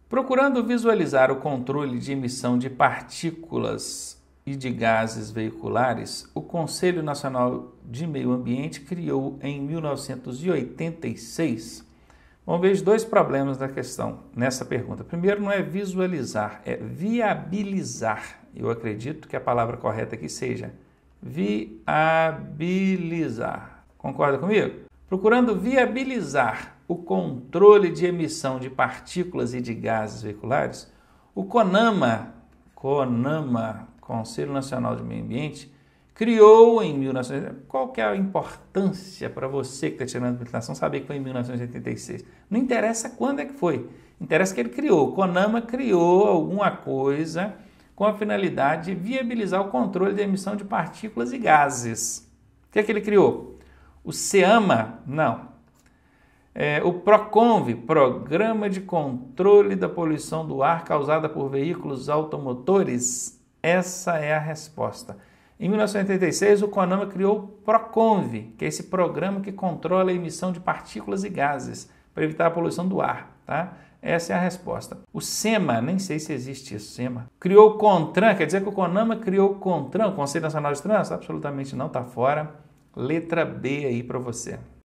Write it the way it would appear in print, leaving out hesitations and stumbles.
Procurando visualizar o controle de emissão de partículas e de gases veiculares, o Conselho Nacional de Meio Ambiente criou em 1986. Vamos ver os dois problemas da questão nessa pergunta. Primeiro, não é visualizar, é viabilizar. Eu acredito que a palavra correta aqui seja viabilizar. Concorda comigo? Procurando viabilizar o controle de emissão de partículas e de gases veiculares, o CONAMA, Conselho Nacional de Meio Ambiente, criou em 1986. Qual que é a importância para você que está tirando a habilitação saber que foi em 1986? Não interessa quando é que foi, interessa que ele criou. O CONAMA criou alguma coisa com a finalidade de viabilizar o controle de emissão de partículas e gases. O que é que ele criou? O CEAMA? Não. O PROCONV, Programa de Controle da Poluição do Ar Causada por Veículos Automotores? Essa é a resposta. Em 1986, o CONAMA criou o PROCONV, que é esse programa que controla a emissão de partículas e gases para evitar a poluição do ar, tá? Essa é a resposta. O SEMA, nem sei se existe isso, SEMA, criou o CONTRAN, quer dizer que o CONAMA criou o CONTRAN, o Conselho Nacional de Trânsito? Absolutamente não, está fora. Letra B aí para você.